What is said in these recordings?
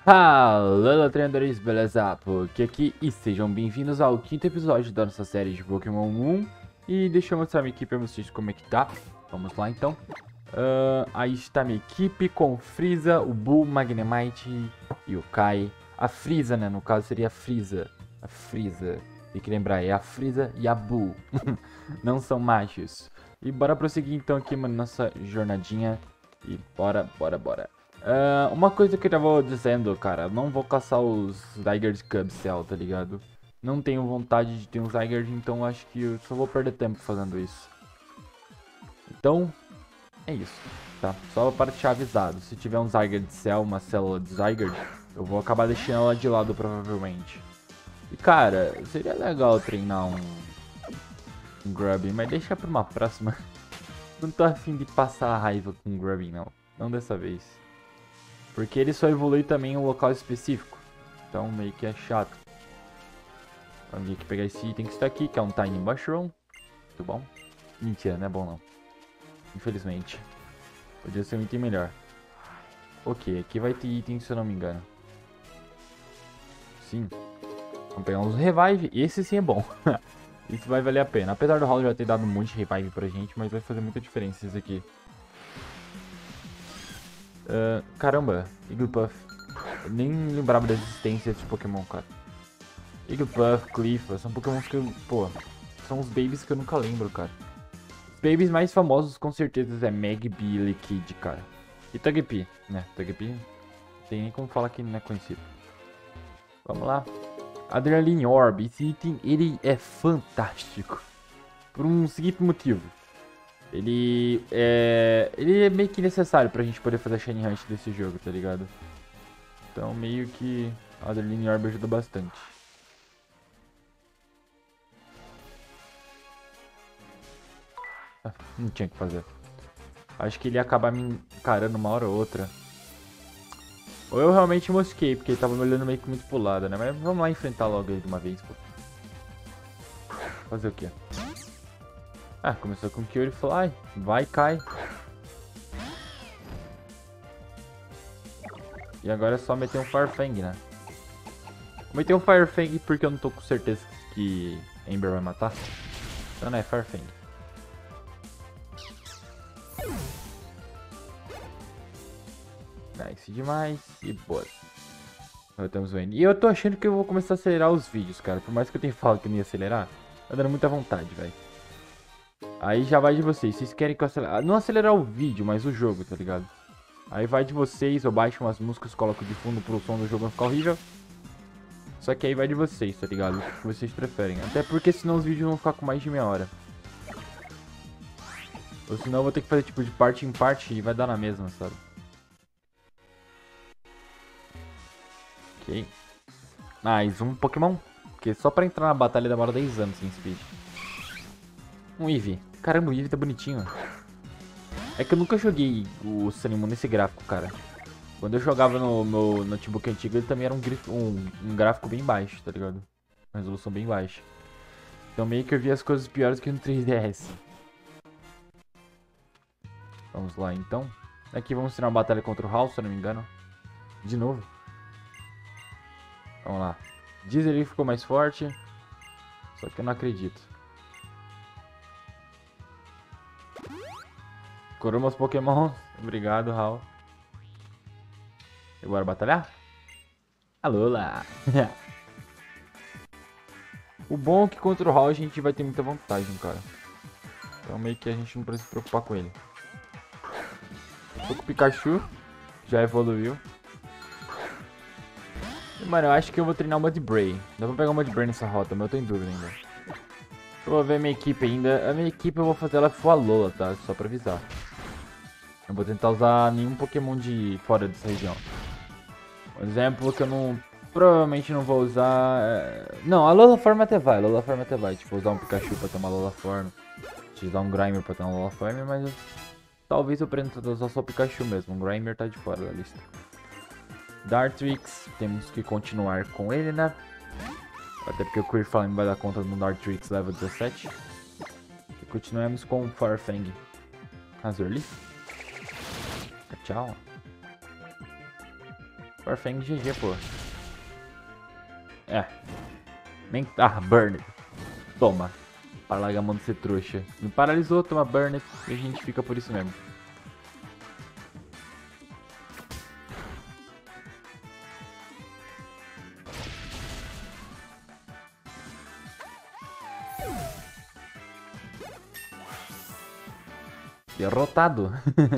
Fala, treinadores, beleza? Porque aqui e sejam bem-vindos ao quinto episódio da nossa série de Pokémon Moon. E deixa eu mostrar minha equipe pra vocês como é que tá. Vamos lá então. Aí está minha equipe com Freeza, o Bull, Magnemite e o Kai. A Freeza, né? No caso seria a Freeza. A Freeza. Tem que lembrar, é a Freeza e a Bull. Não são machos. E bora prosseguir então aqui, mano, nossa jornadinha. E bora. Uma coisa que eu já vou dizendo, cara, eu não vou caçar os Zygarde Cubcell, tá ligado? Não tenho vontade de ter um Zygarde, então acho que eu só vou perder tempo fazendo isso. Então, é isso, tá? Só para te avisado, se tiver um Zygarde Cell, uma célula de Zygarde, eu vou acabar deixando ela de lado provavelmente. E cara, seria legal treinar um Grubbin, mas deixa pra uma próxima. Não tô afim de passar a raiva com o Grubbin, não. Não dessa vez. Porque ele só evolui também em um local específico. Então meio que é chato. Vamos ter que pegar esse item que está aqui, que é um Tiny Mushroom. Muito bom. Mentira, não é bom não. Infelizmente. Podia ser um item melhor. Ok, aqui vai ter item se eu não me engano. Sim. Vamos pegar uns Revive. Esse sim é bom. Isso vai valer a pena. Apesar do Hall já ter dado um monte de Revive pra gente, mas vai fazer muita diferença isso aqui. Caramba, Igglybuff. Eu nem lembrava da existência desse Pokémon, cara. Igglybuff, Cleaver, são Pokémons que eu... Pô, são os babies que eu nunca lembro, cara. Os babies mais famosos com certeza é Magby e Liquid, cara. E Togepi, né? Togepi, não tem nem como falar que não é conhecido. Vamos lá. Adrenaline Orb, esse item, ele é fantástico. Por um seguinte motivo. Ele é meio que necessário pra gente poder fazer a Shiny Hunt desse jogo, tá ligado? Então meio que a Adrenaline Orb ajuda bastante. Não tinha o que fazer. Acho que ele ia acabar me encarando uma hora ou outra. Ou eu realmente mosquei, porque ele tava me olhando meio que muito pro lado, né? Mas vamos lá enfrentar logo ele de uma vez, pô. Fazer o quê? Ah, começou com Kyrie Fly. Vai, cai. E agora é só meter um Farfang, né? Vou meter um Firefang porque eu não tô com certeza que Ember vai matar. Então não é Farfang. Nice demais. E bora. Estamos vendo. E eu tô achando que eu vou começar a acelerar os vídeos, cara. Por mais que eu tenha falado que não ia acelerar, tá dando muita vontade, velho. Aí já vai de vocês. Vocês querem que eu acelere... Não acelerar o vídeo, mas o jogo, tá ligado? Aí vai de vocês. Eu baixo umas músicas, coloco de fundo pro som do jogo não ficar horrível. Só que aí vai de vocês, tá ligado? O que vocês preferem. Até porque senão os vídeos vão ficar com mais de meia hora. Ou senão eu vou ter que fazer tipo de parte em parte e vai dar na mesma, sabe? Ok. Mais um Pokémon. Porque só pra entrar na batalha demora 10 anos sem speed. Um Eevee. Caramba, o Eevee tá bonitinho. É que eu nunca joguei o Sun and Moon nesse gráfico, cara. Quando eu jogava no meu notebook antigo, ele também era um gráfico bem baixo, tá ligado? Uma resolução bem baixa. Então meio que eu vi as coisas piores que no 3DS. Vamos lá, então. Aqui vamos ter uma batalha contra o Hall, se eu não me engano. De novo. Vamos lá. Diz ele que ficou mais forte. Só que eu não acredito. Curou meus Pokémon. Obrigado, Hal. E bora batalhar? Alô lá. O bom é que contra o Hal a gente vai ter muita vantagem, cara. Então meio que a gente não precisa se preocupar com ele. Tô com o Pikachu. Já evoluiu. E, mano, eu acho que eu vou treinar o Mudbray. Dá pra pegar o Mudbray nessa rota, mas eu tô em dúvida ainda. Eu vou ver a minha equipe ainda. A minha equipe eu vou fazer ela for a Lola, tá? Só pra avisar. Eu vou tentar usar nenhum Pokémon de fora dessa região. Um exemplo que eu não... Provavelmente não vou usar... Não, a Lola Form até vai. A Lola Form até vai. Tipo, usar um Pikachu pra ter uma Lola Form. Usar um Grimer pra ter uma Lola Form, mas... Talvez eu pretenda usar só o Pikachu mesmo. Um Grimer tá de fora da lista. Dartrix. Temos que continuar com ele, né? Até porque o Queerflame vai dar conta do Dartrix level 17. E continuamos com o Farfang. Azurli. Tchau. Farfang GG, pô. É. Nem... Ah, Burnet. Toma. Para largar a mão de ser trouxa. Me paralisou, toma Burnet e a gente fica por isso mesmo. Derrotado.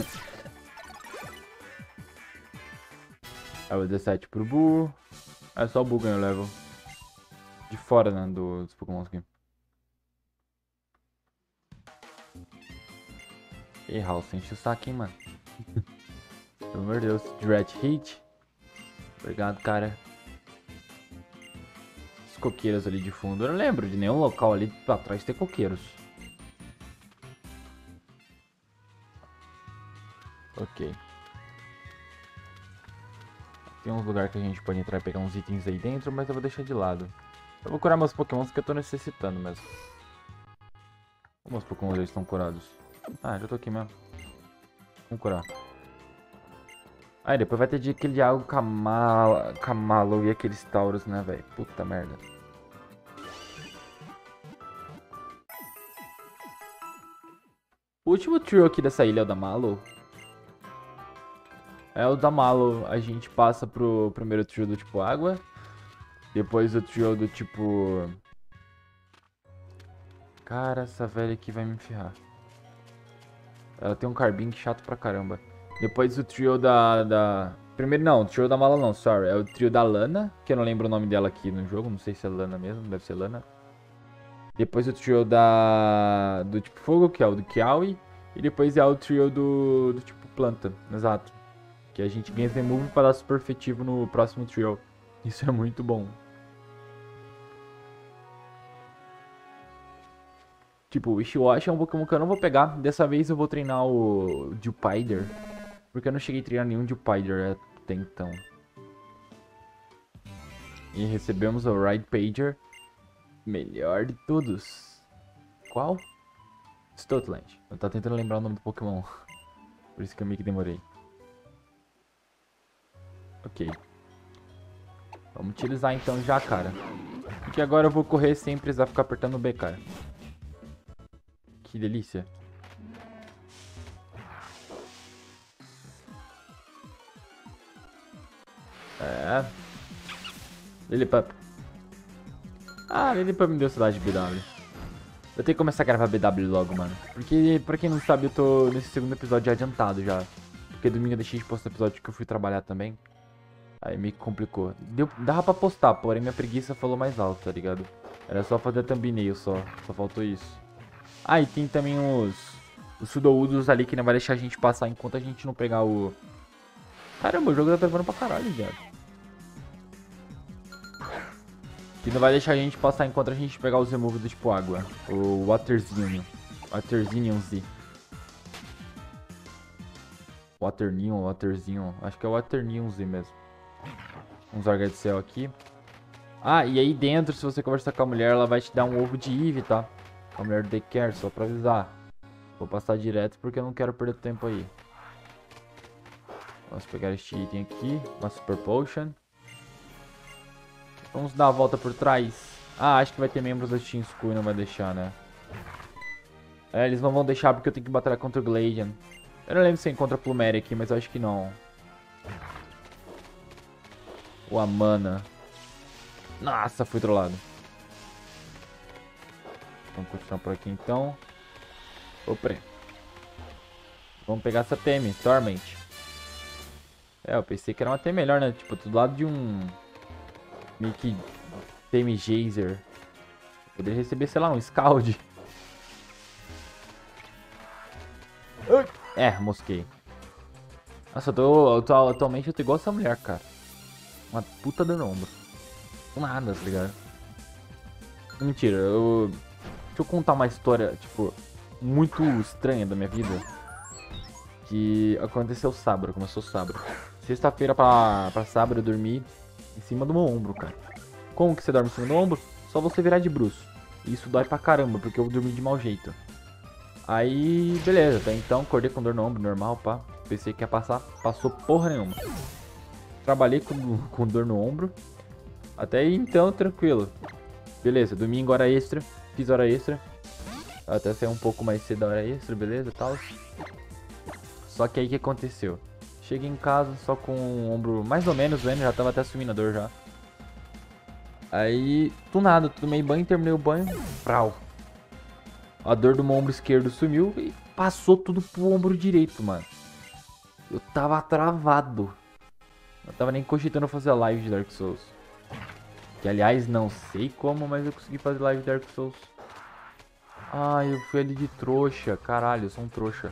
Aí o 17 pro Bu. É só o Bu ganhou level. De fora, né, dos Pokémon aqui. Ei, House, enche o saco, hein, mano. Pelo amor de Deus. Dread Hit. Obrigado, cara. Os coqueiros ali de fundo. Eu não lembro de nenhum local ali pra trás ter coqueiros. Ok. Tem uns lugares que a gente pode entrar e pegar uns itens aí dentro, mas eu vou deixar de lado. Eu vou curar meus pokémons que eu tô necessitando mesmo. Como os pokémons já estão curados? Ah, já tô aqui mesmo. Vamos curar. Aí depois vai ter de aquele algo Camalo e aqueles Tauros, né, velho? Puta merda. O último trio aqui dessa ilha é o da Malo. É o da Malo, a gente passa pro primeiro trio do tipo água. Depois o trio do tipo... Cara, essa velha aqui vai me ferrar. Ela tem um carbink chato pra caramba. Depois o trio Primeiro não, o trio da Mala não, sorry. É o trio da Lana, que eu não lembro o nome dela aqui no jogo. Não sei se é Lana mesmo, deve ser Lana. Depois o trio do tipo fogo, que é o do Kiawe. E depois é o trio do tipo planta, exato. Que a gente ganha remove para dar super efetivo no próximo trio. Isso é muito bom. Tipo, o Wishiwashi é um Pokémon que eu não vou pegar. Dessa vez eu vou treinar o Dewpider. Porque eu não cheguei a treinar nenhum Dewpider até então. E recebemos o Ride Pager. Melhor de todos. Qual? Stoutland. Eu tava tentando lembrar o nome do Pokémon. Por isso que eu meio que demorei. Ok. Vamos utilizar então já, cara. Porque agora eu vou correr sem precisar ficar apertando o B, cara. Que delícia. É. Lillipup. Ah, Lillipup me deu saudade de BW. Eu tenho que começar a gravar BW logo, mano. Porque, pra quem não sabe, eu tô nesse segundo episódio adiantado já. Porque domingo eu deixei de postar episódio que eu fui trabalhar também. Aí me complicou. Dava pra postar, porém minha preguiça falou mais alto, tá ligado? Era só fazer a thumbnail só faltou isso. Ah, e tem também os Sudowoodos ali que não vai deixar a gente passar enquanto a gente não pegar o... Caramba, o jogo tá travando pra caralho, viado. Que não vai deixar a gente passar enquanto a gente pegar os removes do tipo água. O Waterzinho. Waterzinho Z. Waterzinho. Acho que é o Waterzinho Z mesmo. Uns órgãos de céu aqui. Ah, e aí dentro, se você conversar com a mulher, ela vai te dar um ovo de Eve, tá? A mulher do Daycare, só pra avisar. Vou passar direto porque eu não quero perder tempo aí. Vamos pegar este item aqui. Uma Super Potion. Vamos dar a volta por trás. Ah, acho que vai ter membros da Team School e não vai deixar, né? É, eles não vão deixar porque eu tenho que batalhar contra o Gladian. Eu não lembro se encontra a Plumeria aqui, mas eu acho que não. O Amana. Nossa, fui trollado. Vamos continuar por aqui então. Opa. Vamos pegar essa TM, Torment. É, eu pensei que era uma TM melhor, né? Tipo, do lado de um... meio que... TM Geyser. Poderia receber, sei lá, um Scald. É, mosquei. Nossa, atualmente eu tô igual essa mulher, cara. Uma puta dando ombro. Com nada, tá ligado? Mentira, deixa eu contar uma história, tipo, muito estranha da minha vida. Que aconteceu sábado, começou sábado. Sexta-feira pra sábado eu dormi em cima do meu ombro, cara. Como que você dorme em cima do ombro? Só você virar de bruço. E isso dói pra caramba, porque eu dormi de mau jeito. Aí, beleza, até então acordei com dor no ombro, normal, pá. Pensei que ia passar, passou porra nenhuma. trabalhei com dor no ombro. Até aí, então, tranquilo. Beleza, domingo, hora extra. Fiz hora extra. Até sair um pouco mais cedo da hora extra, beleza, tal. Só que aí o que aconteceu? Cheguei em casa só com o ombro mais ou menos doendo, já tava até sumindo a dor já. Aí, do nada, tomei banho, terminei o banho. Prau. A dor do meu ombro esquerdo sumiu e passou tudo pro ombro direito, mano. Eu tava travado. Eu tava nem cogitando fazer a live de Dark Souls. Que aliás, não sei como, mas eu consegui fazer live de Dark Souls. Ai, eu fui ali de trouxa. Caralho, eu sou um trouxa.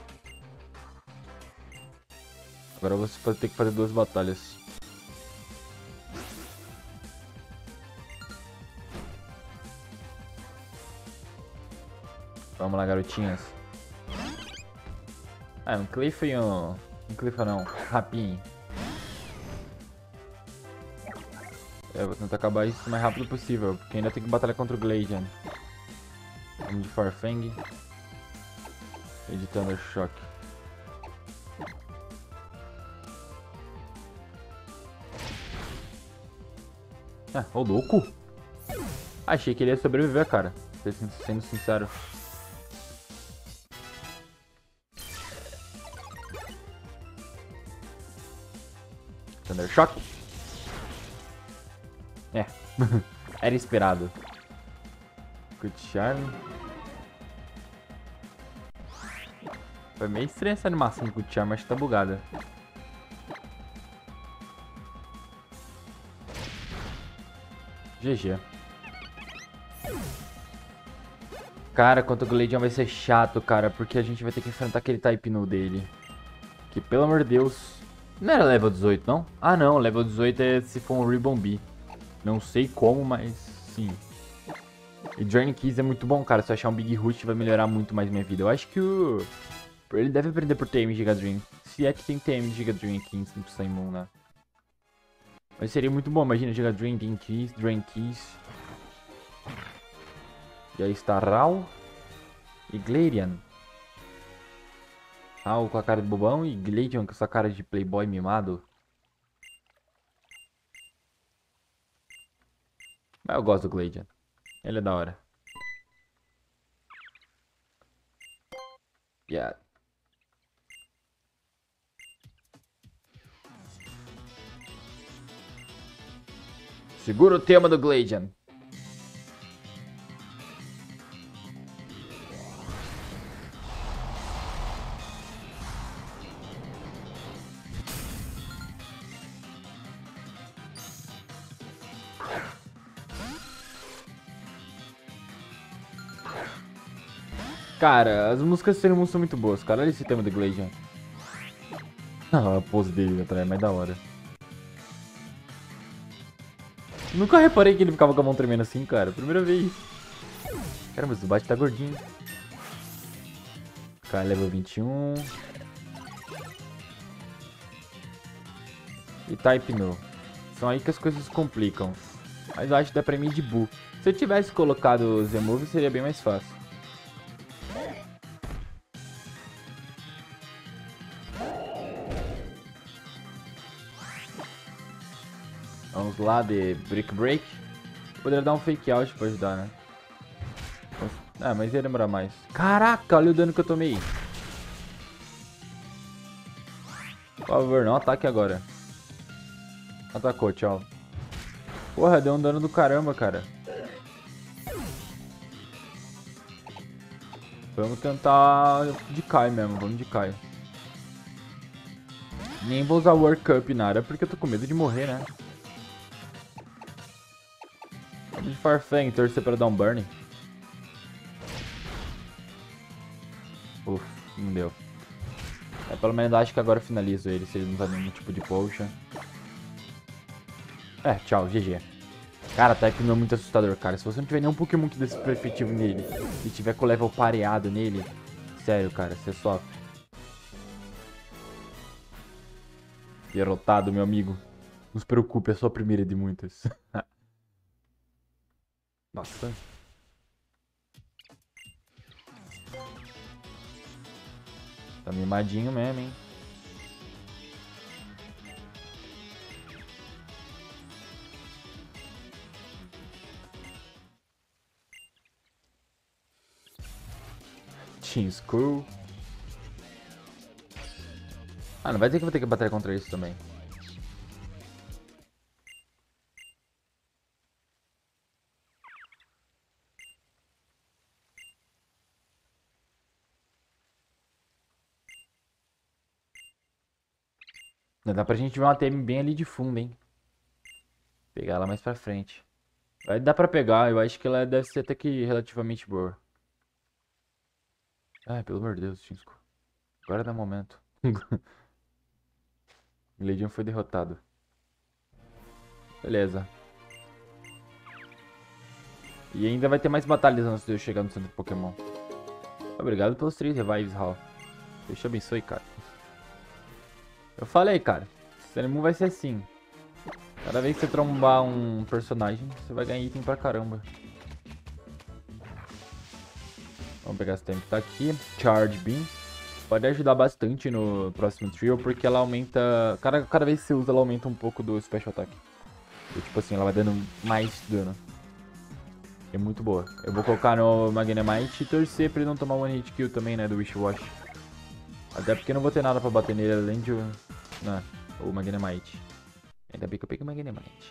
Agora eu vou ter que fazer 2 batalhas. Vamos lá, garotinhas. Ah, um Cliff e um... Um Cliff não, Rapin. Eu vou tentar acabar isso o mais rápido possível, porque ainda tem que batalhar contra o Gladian. Vamos de Farfang. E de Thundershock. Ah, ô louco! Achei que ele ia sobreviver, cara. Sendo sincero. Thundershock. É. Era esperado. Good Charm. Foi meio estranha essa animação do Good Charm, acho que tá bugada. GG. Cara, quanto o Gladion vai ser chato, cara, porque a gente vai ter que enfrentar aquele Type Nu dele. Que, pelo amor de Deus... Não era level 18, não? Ah, não, level 18 é se for um Ribbon Bee. Não sei como, mas sim. E Journey Keys é muito bom, cara. Se eu achar um Big Root vai melhorar muito mais minha vida. Eu acho que o... Ele deve aprender por TM Giga Dream. Se é que tem TM Giga Dream aqui em Sun Moon, né? Mas seria muito bom, imagina Giga Dream, Dream Keys, Drain Keys. E aí está Rao e Gladian. Rao com a cara de bobão e Gladian com essa cara de playboy mimado. Mas eu gosto do Gladian. Ele é da hora. Yeah. Segura o tema do Gladian. Cara, as músicas de Sailor Moon são muito boas, cara. Olha esse tema do Gladian. Ah, a pose dele atrás é mais da hora. Nunca reparei que ele ficava com a mão tremendo assim, cara. Primeira vez. Caramba, o Zubat tá gordinho. Cara, level 21. E Type No. São aí que as coisas complicam. Mas eu acho que dá pra mim de Buu. Se eu tivesse colocado o Z-Move, seria bem mais fácil. Vamos lá de Brick Break. Poderia dar um fake out pra ajudar, né? Ah, mas ia demorar mais. Caraca, olha o dano que eu tomei. Por favor, não ataque agora. Atacou, tchau. Porra, deu um dano do caramba, cara. Vamos tentar de Kai mesmo, vamos de Kai. Nem vou usar World Cup nada, porque eu tô com medo de morrer, né? Vamos de Farfang, torcer pra dar um burn. Uf, não deu. É, pelo menos acho que agora eu finalizo ele, se ele não usar nenhum tipo de potion. É, tchau, GG. Cara, Type não é muito assustador, cara. Se você não tiver nenhum Pokémon que dê super efetivo nele e tiver com o level pareado nele, sério, cara, você sofre. Derrotado, meu amigo. Não se preocupe, é só a primeira de muitas. Nossa. Tá mimadinho mesmo, hein? Team Skull. Ah, não vai dizer que eu vou ter que batalhar contra isso também. Dá pra gente ver uma TM bem ali de fundo, hein? Pegar ela mais pra frente. Vai dar pra pegar, eu acho que ela deve ser até que relativamente boa. Ai, pelo amor de Deus, Shinsko. Agora dá momento. Gladion foi derrotado. Beleza. E ainda vai ter mais batalhas antes de eu chegar no centro de Pokémon. Obrigado pelos 3 revives, Hal. Deus te abençoe, cara. Eu falei, cara. Esse anime vai ser assim. Cada vez que você trombar um personagem, você vai ganhar item pra caramba. Vamos pegar esse tempo que tá aqui. Charge Beam. Pode ajudar bastante no próximo trio, porque ela aumenta... Cada vez que você usa, ela aumenta um pouco do Special Attack. E, tipo assim, ela vai dando mais dano. É muito boa. Eu vou colocar no Magnemite e torcer pra ele não tomar One Hit Kill também, né, do Wish Wash. Até porque eu não vou ter nada pra bater nele além de o Magnemite. Ainda bem que eu peguei o Magnemite.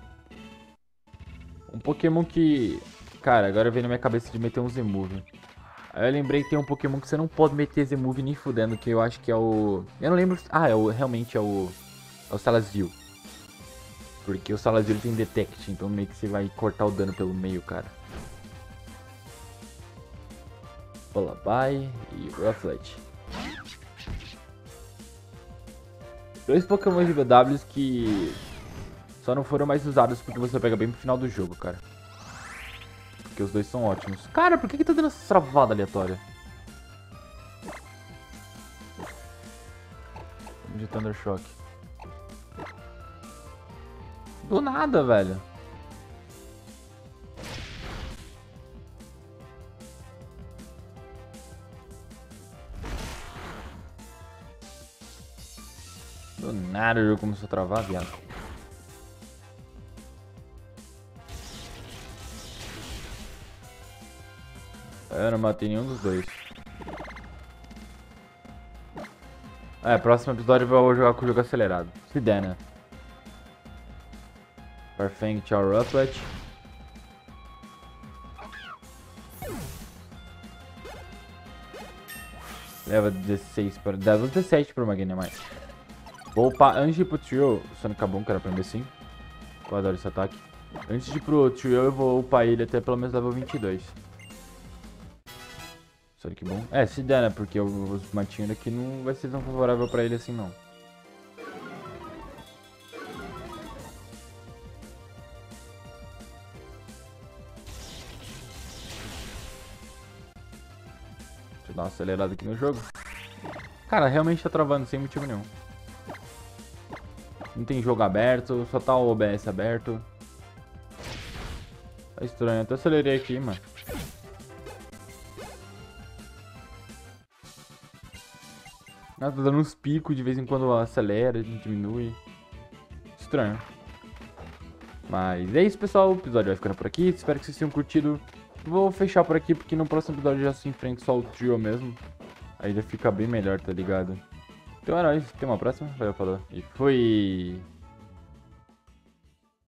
Um Pokémon que... Cara, agora veio na minha cabeça de meter um Z-Move. Aí eu lembrei que tem um Pokémon que você não pode meter Z-Move nem fudendo, que eu acho que é o... Eu não lembro... Ah, realmente é o Salazzle. Porque o Salazzle tem Detect, então meio que você vai cortar o dano pelo meio, cara. Lullaby e Rufflet. Dois Pokémon de BWs que só não foram mais usados porque você pega bem pro final do jogo, cara. Porque os dois são ótimos. Cara, por que tá dando essa travada aleatória? De Thunder Shock. Do nada, velho. Do nada o jogo começou a travar, viado. Eu não matei nenhum dos dois. Próximo episódio eu vou jogar com o jogo acelerado. Se der, né? Farfang, tchau, Rufflet. Leva 16 para... Leva 17 para o Magnemite. Vou upar antes de ir pro Trio. Sonic Boom, que era pra mim assim. Eu adoro esse ataque. Antes de ir pro Trio, eu vou upar ele até pelo menos level 22. Sonic Boom. Se der, né? Porque os matinhos daqui não vai ser tão favorável pra ele assim, não. Deixa eu dar uma acelerada aqui no jogo. Cara, realmente tá travando sem motivo nenhum. Não tem jogo aberto, só tá o OBS aberto. Tá estranho, eu até acelerei aqui, mano. Tá dando uns picos, de vez em quando acelera, diminui. Estranho. Mas é isso, pessoal. O episódio vai ficando por aqui. Espero que vocês tenham curtido. Vou fechar por aqui, porque no próximo episódio já se enfrenta só o trio mesmo. Aí já fica bem melhor, tá ligado? Então é nóis. Até uma próxima. Valeu, falou. E fui!